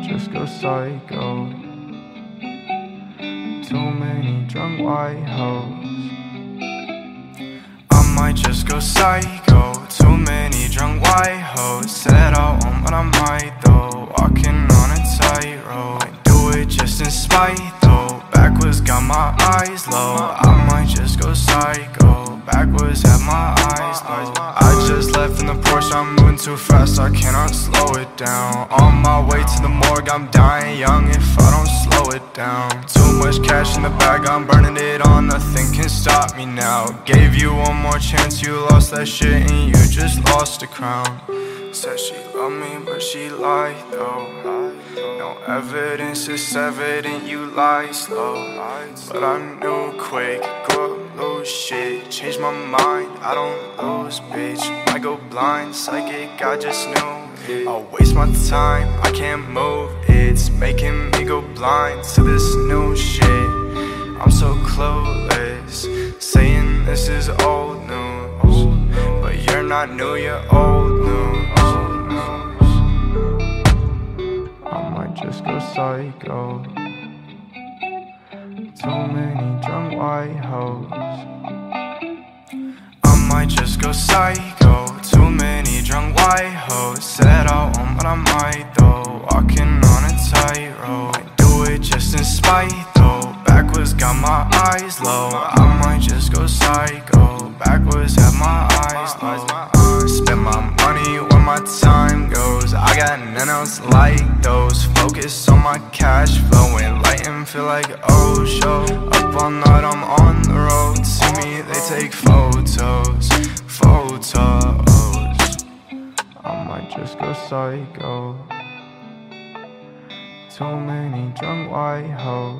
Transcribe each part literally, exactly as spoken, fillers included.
just go psycho. Too many drunk white hoes. I might just go psycho. Too many drunk white hoes. Said I won't, but I might though. Walking on a tightrope. I do it just in spite though. Backwards got my eyes low. I might just go psycho. Backwards have my eyes low. I just left in the Porsche, I'm moving too fast, I cannot slow it down. On my way to the morgue, I'm dying young if I don't slow it down. Too much cash in the bag, I'm burning it on, nothing can stop me now. Gave you one more chance, you lost that shit and you just lost the crown. Said she loved me, but she lied though. No evidence, it's evident you lied slow. But I knew quick, go up, lose shit. Change my mind, I don't lose, bitch. Might go blind, psychic, I just knew it. I'll waste my time, I can't move. It's making me go blind to this new shit. I'm so clueless, saying this is old news. But you're not new, you're old news. Just go psycho. Too many drunk white hoes. I might just go psycho. Too many drunk white hoes. Said I won't, but I might though. Walking on a tightrope. I do it just in spite though. Backwards got my eyes low. I might just go psycho. Backwards have my eyes low. Spend my money where my time goes. I got none else like those. Focus on my cash flow and light and feel like oh show. Up all night, I'm on the road. See me, they take photos, photos. I might just go psycho. Too many drunk white hoes.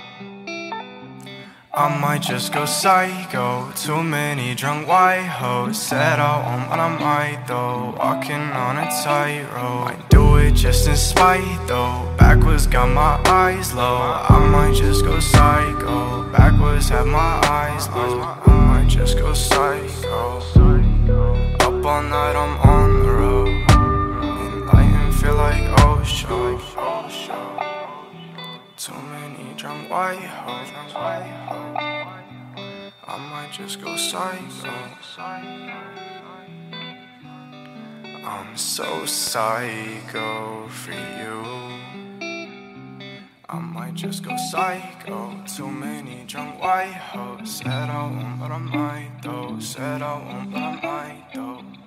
I might just go psycho. Too many drunk white hoes. Said I won't, but I might though. Walking on a tightrope. I do it just in spite though. Backwards got my eyes low. I might just go psycho. Backwards have my eyes low. I might just go psycho. Up all night, I'm on the road. And light and feel like oh show. Too many drunk white hoes. I might just go psycho. I'm so psycho for you. I might just go psycho. Too many drunk white hoes. Said I won't, but I might though. Said I won't, but I might though.